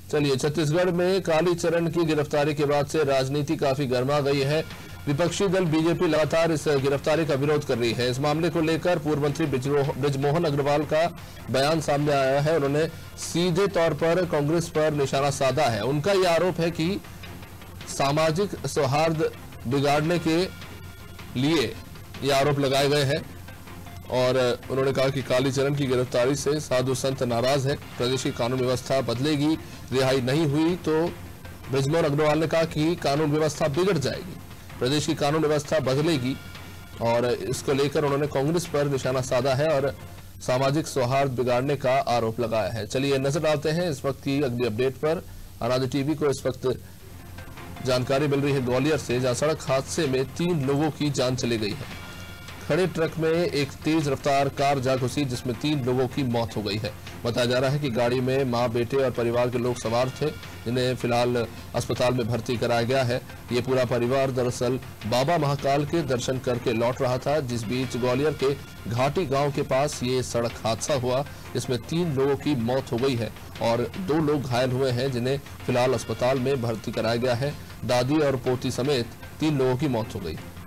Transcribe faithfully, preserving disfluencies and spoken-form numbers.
चलिए, छत्तीसगढ़ में कालीचरण की गिरफ्तारी के बाद से राजनीति काफी गर्मा गई है। विपक्षी दल बीजेपी लगातार इस गिरफ्तारी का विरोध कर रही है। इस मामले को लेकर पूर्व मंत्री बृजमोहन अग्रवाल का बयान सामने आया है। उन्होंने सीधे तौर पर कांग्रेस पर निशाना साधा है। उनका यह आरोप है कि सामाजिक सौहार्द बिगाड़ने के लिए ये आरोप लगाए गए हैं और उन्होंने कहा कि कालीचरण की गिरफ्तारी से साधु संत नाराज है। प्रदेश की कानून व्यवस्था बदलेगी, रिहाई नहीं हुई तो बृजमोहन अग्रवाल ने कहा कि कानून व्यवस्था बिगड़ जाएगी, प्रदेश की कानून व्यवस्था बदलेगी और इसको लेकर उन्होंने कांग्रेस पर निशाना साधा है और सामाजिक सौहार्द बिगाड़ने का आरोप लगाया है। चलिए नजर डालते हैं इस वक्त की अगली अपडेट पर। अनादि टीवी को इस वक्त जानकारी मिल रही है ग्वालियर से, जहां सड़क हादसे में तीन लोगों की जान चली गई है। खड़े ट्रक में एक तेज रफ्तार कार जा घुसी जिसमें तीन लोगों की मौत हो गई है। बताया जा रहा है कि गाड़ी में मां, बेटे और परिवार के लोग सवार थे, जिन्हें फिलहाल अस्पताल में भर्ती कराया गया है। ये पूरा परिवार दरअसल बाबा महाकाल के दर्शन करके लौट रहा था, जिस बीच ग्वालियर के घाटी गांव के पास ये सड़क हादसा हुआ, जिसमें तीन लोगों की मौत हो गई है और दो लोग घायल हुए हैं, जिन्हें फिलहाल अस्पताल में भर्ती कराया गया है। दादी और पोती समेत तीन लोगों की मौत हो गई।